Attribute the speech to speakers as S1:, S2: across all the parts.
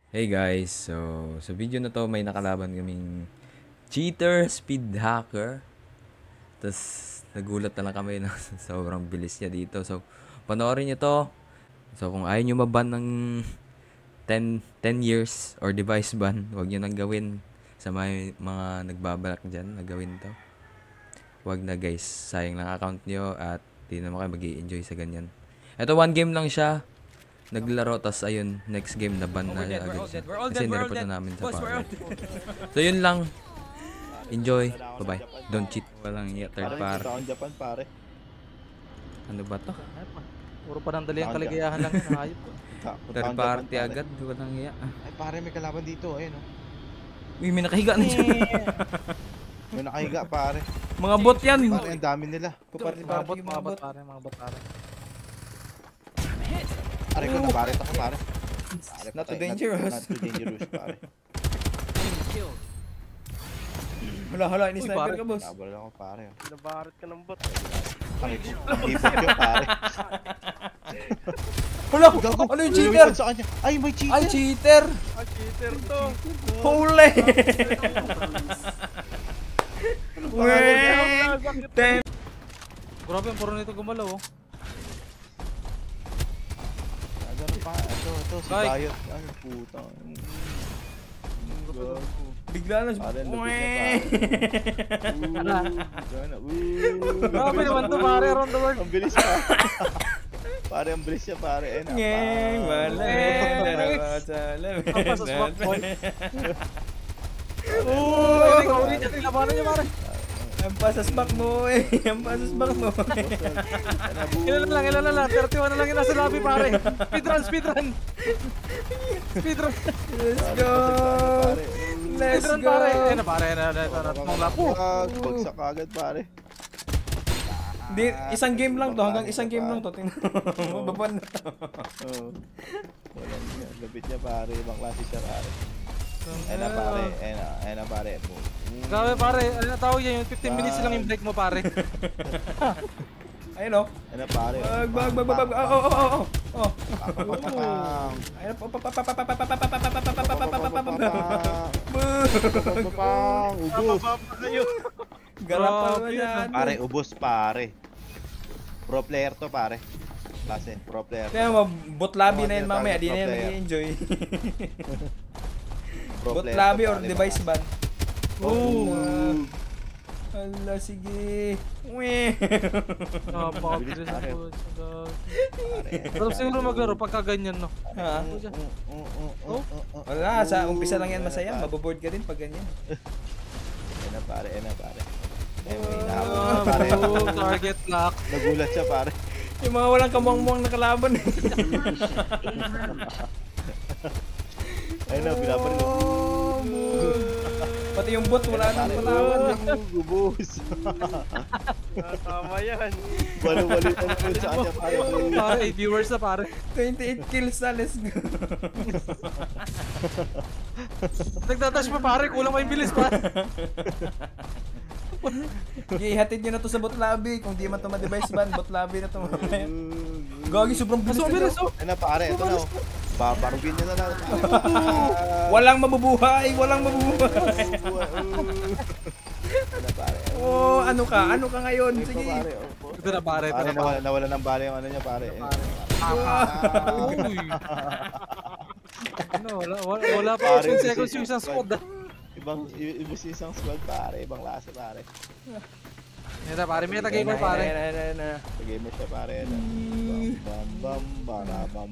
S1: Hey guys, so sa video na to may nakalaban kaming cheater, speed hacker. Tapos nagulat na lang kami na sobrang bilis niya dito. So panoorin niyo to. So kung ayaw niyo maban ng 10 years or device ban, huwag niyo nang gawin. Sa mga nagbabalak dyan na gawin to. Huwag na guys, sayang lang account niyo at di naman kayo mag-i-enjoy sa ganyan. Ito one game lang siya. Naglaro, tas ayun, next game na ban na agad siya. Kasi nireport na namin sa pare. So yun lang. Enjoy. Bye-bye. Don't cheat. Walang third party.
S2: Parang Japan pare.
S1: Ano ba to?
S3: Puro panandaliang kaligayahan lang yun. Hayop.
S1: Third party agad. Walang iya.
S2: Ay pare, may kalaban dito. Ayun oh.
S1: Uy, may nakahiga na dyan.
S2: May nakahiga pare.
S1: Mga bot yan.
S2: Pare, ang dami nila.
S3: Mga bot pare.
S2: Pare ko na pare. Ako pare.
S1: Not too dangerous.
S2: Not too dangerous pare.
S1: Hala, ini
S3: Uy,
S1: sniper
S3: pare.
S1: ka boss.
S2: Double ako pare.
S3: Nabarat ka ng bot.
S2: Pare ko. Ipot yun pare.
S1: Hala,
S2: Gago.
S1: ano yung cheater?
S2: Lumipad sa kanya. Ay, may cheater.
S1: Ay, cheater.
S3: Cheater to.
S1: Holy. Ten.
S3: Grabe, ang puro nito gumalaw oh.
S2: Ano pa? Ito, si
S3: Ay.
S2: Bayot. Ay, puta.
S1: Bigla na siya.
S2: Pare, lupit niya pare.
S3: Grabe naman to pare, around the world.
S2: Ang bilis pa. Pare, ang bilis niya pare. Eh,
S1: Ngeng, wala.
S3: Ang pasaswak boy. Uy, kauli niya, nilabanan niya pare.
S1: Ang pasasbak mo eh. Ang pasasbak mo.
S3: Ilan na lang, 31 na lang yung nasa lobby pare. Speedrun. Speedrun.
S1: Let's go. Let's
S3: Speedrun
S1: go.
S3: pare. Eh na pare, natong lapo.
S2: Bagsak agad pare.
S1: Di, isang game lang to. Hanggang isang game lang to. Tingnan mo. Mababan na to.
S2: Oo. Wala niya. Lapit niya pare. Ibang klase siya pare. Ayun na pare. Ayun na pare.
S3: Grabe pare, ano na tawag yan, yung 15 minutes lang yung break mo pare.
S1: Ayun o.
S2: Ayun na pare.
S1: Bag. Oh.
S2: Papapapang.
S1: Ayun.
S2: Papapapang. Ubus.
S1: Garapal mo
S3: Grabe,
S1: yan.
S2: Pare, ubus pare. Pro player to pare. Klase, pro player.
S1: Kaya mo, bot lobby na yan mamaya. Di na yan
S2: Pro player.
S1: nag-enjoy.
S2: Pro
S1: Bot
S2: player
S1: lobby
S2: to,
S1: or
S2: pare,
S1: device ban.
S2: Oh.
S1: Ala, sige. Weh.
S3: Napakabilis na
S2: Pare.
S3: po.
S2: Pare.
S3: Pero siguro maglaro pagka ganyan no.
S1: Ha? Wala, sa umpisa lang yan masaya. Maboboard ka din pag ganyan.
S2: Ayun na pare, ayun na pare. Ayun, may hinahabol na pare.
S3: Target lock.
S2: Nagulat siya pare.
S1: Yung mga walang kamuang-muang na kalaban.
S2: Ayun na, binabaril.
S1: Pati yung bot, wala nang kalaban.
S2: Gubus.
S3: Tama yan.
S2: Balo-balo na naman sa kanya pare.
S3: Pare, 8 viewers na pare.
S1: 28 kills na, let's go.
S3: Nagtatash pa pare, kulang pa yung bilis pare.
S1: Ihatid nyo na to sa bot lobby. Kung di man to ma-device ban, bot lobby na to. Gagi, sobrang bilis.
S3: So bilis oh.
S2: Ayun na pare, ito na. Babarugin niya na lang.
S1: Walang mabubuhay, walang mabubuhay.
S2: Ayun na pare.
S1: Oh, ano ka ngayon?
S2: Ito
S1: Sige.
S2: pare.
S3: Ito na pare, ito
S2: Pare,
S3: na pare.
S2: nawala ng bala yung ano niya pare.
S3: Uy. Ano, wala pa 8 seconds yung isang squad ah.
S2: Ibang isang squad pare, ibang lasa pare.
S3: Yan na pare, may tagay ko pare.
S2: Gamer siya pare. Bam bam.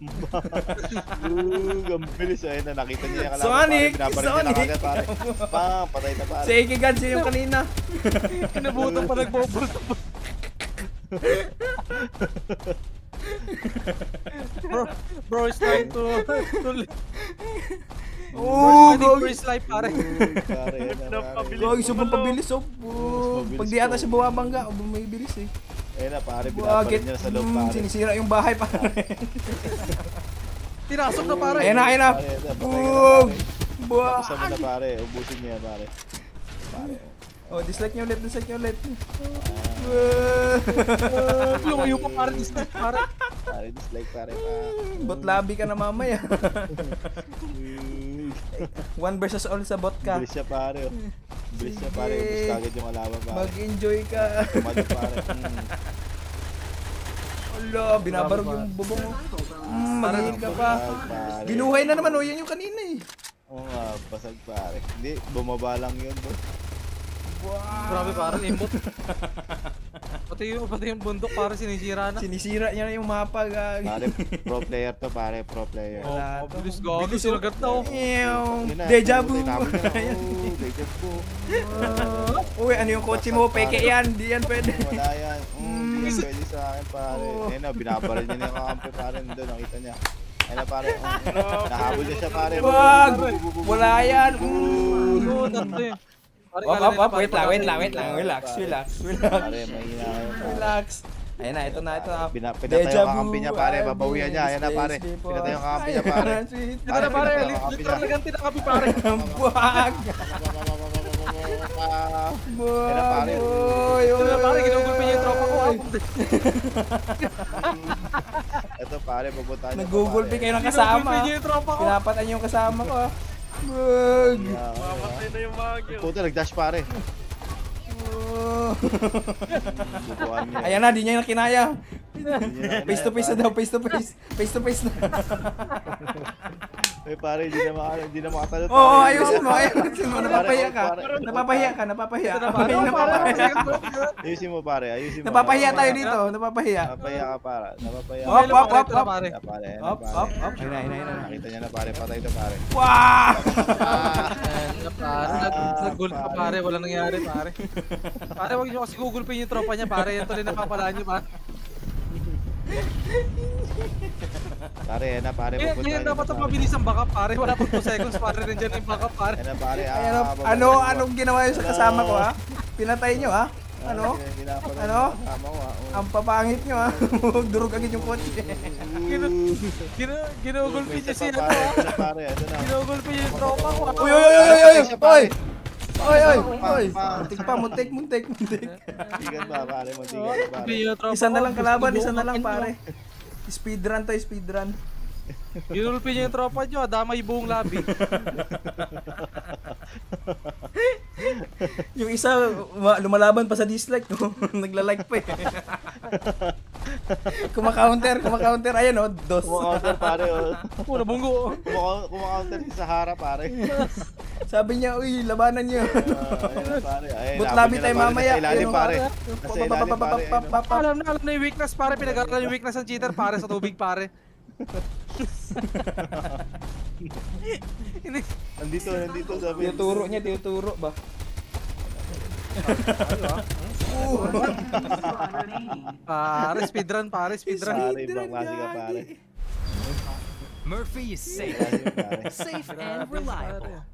S2: Ang bilis eh, na nakita niya yung kalaban.
S1: Sonic!
S2: Pare, binabaril niya na
S1: Sonic!
S2: kagad pare. Bam, patay na pare.
S1: Si Ikigan, siya yung kanina.
S3: Kinabutan pa nagbobol. Bro, it's time to
S1: Oh,
S3: Ready for his life pare.
S2: Pare, yan na pare.
S1: Gagi, sobrang pabilis oh.
S2: Mabilis
S1: Pag di ata siya bumabangga, may bilis eh.
S2: Ayun na pare, binabaril niya na sa loob pare.
S1: Sinisira yung bahay pa.
S3: Tinasok na pare.
S1: Ayun na.
S2: Pare, patay ka na
S1: Bug!
S2: pare. Tapos mo na pare, ubusin niya pare. Pare.
S1: Oh, dislike niyo ulit.
S3: Lumayo pa pare, distant pare.
S2: Pare, dislike pare pa.
S4: Bot lobby ka na mamaya. 1 versus all sa bot ka.
S2: Bilis siya pare. Bilis siya pare. Ubus kagad yung alaban pare.
S4: Mag-enjoy ka.
S2: Tumalog pare.
S4: Ala, binabarog yung bubong mo. Mag-heal ka pa.
S2: Pare.
S4: Binuhay na naman, yan yung kanina eh.
S2: Oo nga, basag pare. Hindi, bumaba lang yun.
S3: Grabe pare, imbot. Pati yung bundok pare sinisira na.
S4: Sinisira niya na yung mapa, gag.
S2: Pare, pro player to pare, pro player.
S4: Wala to.
S3: Bilis gago, sinagat na oh.
S4: Ew,
S2: Yun na,
S4: deja vu.
S2: tinapon niya na. Deja vu.
S4: Uy, ano yung kotse mo? Peke yan, di yan pwede.
S2: Wala yan. Hindi yan pwede sa akin pare. Ayun na, binabaril niya na yung kakampi pare. Nandun, nakita niya. Ayun na pare. Nahabol niya siya pare.
S4: Wag! Wala yan.
S3: Oo, tatlo yun. Pare,
S4: Op,
S3: galing na,
S4: wait
S3: pare,
S4: lang. Relax.
S2: Pare, mahina kayo pare.
S4: Relax. Ayun na, ito na.
S2: Pinatay yung kakampi niya pare. Babawian niya. Ayun na pare. Pinatay yung kakampi niya pare.
S3: Ito na pare, literal na ganti na kapi pare.
S4: Buwag!
S2: Ayun na pare.
S3: Ito na pare, ginugulpi niya yung tropa ko.
S2: Ito pare, pupuntahan niyo.
S4: Nag-gugulpi kayo ng
S3: Ginugulpi
S4: kasama.
S3: niya yung tropa ko.
S4: Pinapatan niyo yung kasama ko. Buwag!
S3: Mamatay na yung magyo.
S2: Puta, nag-dash pare. Bubuhan niya.
S4: Ayan na, di niya na kinaya. Face to face na daw, face to face. Face to face na.
S2: Eh pare, hindi na makatalo.
S4: Oo, ayusin mo. Napapahiya ka. Napapahiya.
S2: Ayusin mo pare, ayusin mo.
S4: Napapahiya tayo dito, napapahiya.
S2: Napapahiya ka para. Napapahiya.
S4: Op.
S3: Pare.
S2: Pare,
S4: Op. Ayun na.
S2: Nakita niya na pare, patay to pare.
S4: Wow!
S3: Nag-gulp pa pare, wala nangyari pare. Pare, wag niyo kasi gugulpin yung tropa niya pare. Yan tuloy napapalaan niyo pare.
S2: Pare, yan na pare,
S3: Kaya
S2: pupuntahan
S3: dapat ang mabilis ang backup pare. Wala pang 2 seconds pare, nandiyan yung backup pare.
S2: Yan na pare,
S4: Anong ginawa niyo sa kasama ko ha? Pinatay niyo ha? Ano? Ang papangit niyo ha? Durog agad yung kotse.
S3: Ginugulpi niya siya ano ha?
S2: Pare, ito na.
S3: Ginugulpi niya yung tropa ko ha?
S4: Oy! Muntik.
S2: Tigan ba pare, matigan ba pare.
S4: Isa na lang kalaban, isa na lang pare. Speedrun to, speedrun.
S3: Ginulpi niya yung tropa niyo, damay buong labi.
S4: Yung isa lumalaban pa sa dislike, no? Nagla-like pa eh. Kumaka-counter. Ayan oh, dos.
S2: Kumakaunter pare,
S3: Ako nabunggo.
S2: kumakaunter si Sahara pare.
S4: Sabi niya, uy, labanan niyo.
S2: Ayun na pare. Ayun,
S4: But
S2: nabot
S4: labi
S2: niya
S4: tayo
S2: na, pare.
S4: mamaya.
S2: Nasa ilalim
S4: Ayun,
S2: pare.
S4: pare.
S2: Nasa ilalim pare.
S3: Alam na yung weakness pare, pinag-aralan yung weakness ng cheater pare sa tubig pare.
S2: Nandito sabi.
S4: Tinuturo ba?
S3: Speedrun pare.
S2: Pare, ibang klase ka pare.
S5: Murphy is safe.
S2: Pare.
S5: Safe and reliable.